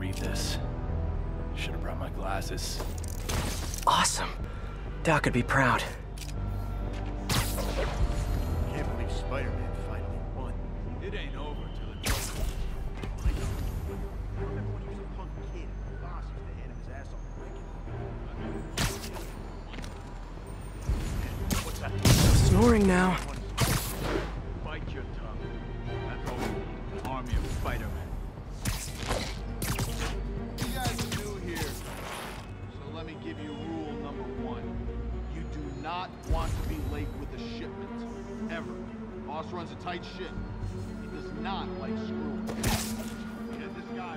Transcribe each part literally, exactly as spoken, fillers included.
read this. Should have brought my glasses. Awesome. Doc would be proud. Can't believe Spider-Man finally won. It ain't over till it's over. Remember when he was a punk kid? The boss used to hand him his ass off regular. What's that? Snoring now. Bite your tongue. That's all we need. An army of Spider-Man. You guys are new here, so let me give you rule number one. You do not want to be late with a shipment, ever. Boss runs a tight ship. He does not like screwing. And this guy...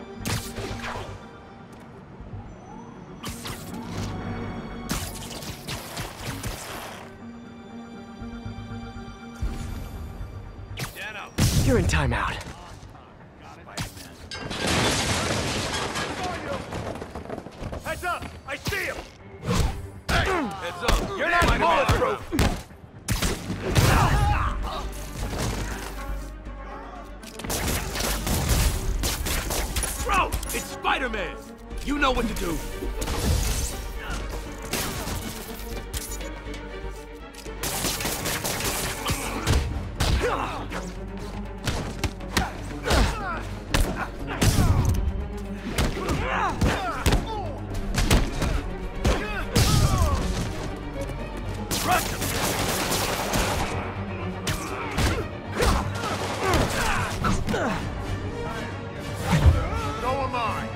You're in timeout. Heads up! I see him! Heads up. You're not bulletproof! Bro, it's Spider-Man. You know what to do. So am I!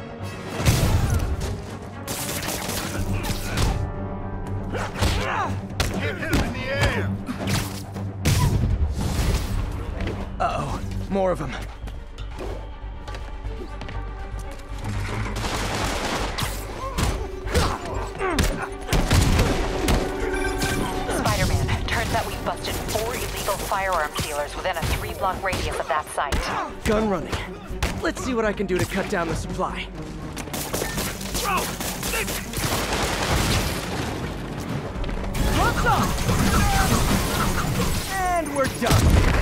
Can't hit him in the air! Uh-oh. More of them. Spider-Man, turns out we busted four illegal firearm dealers within a three-block radius of that site. Gun running. Let's see what I can do to cut down the supply. Bro, What's up? And we're done.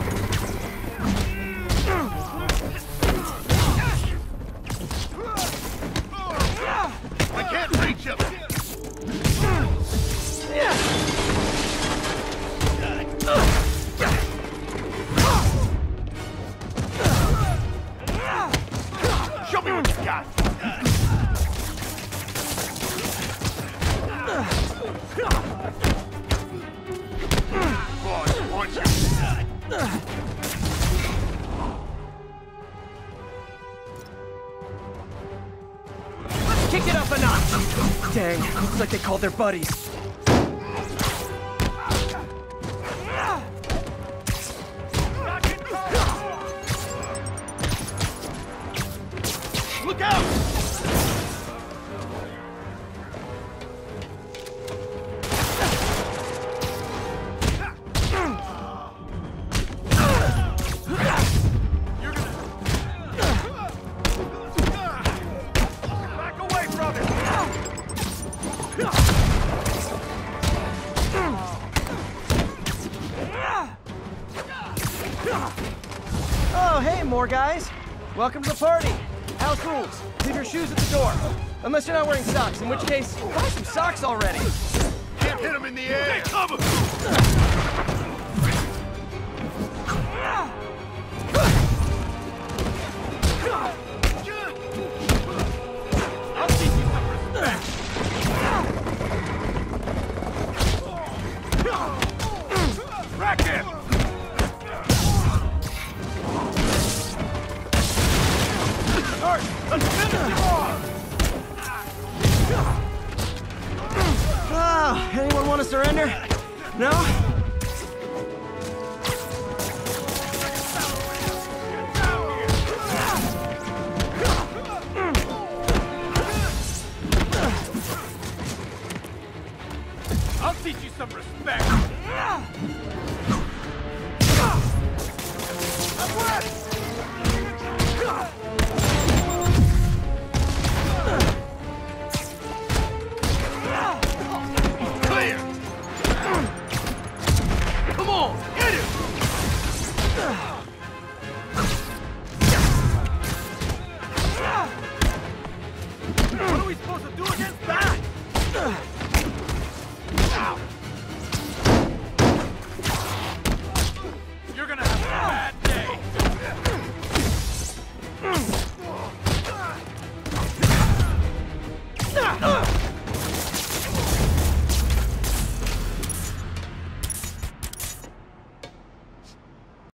I can't reach him! Show me what you got! Boss wants you! Kick it up a notch. Dang, looks like they called their buddies. Look out! You're gonna... Back away from it! Oh, hey, more guys. Welcome to the party. House rules. Leave your shoes at the door. Unless you're not wearing socks, in which case, buy some socks already. Can't hit him in the air! take cover. I'll teach you some respect! Rack him! Start! Let's finish him off! Ah, anyone want to surrender? No? I'll teach you some respect! I'm wet! Clear! supposed to do against that? Ow!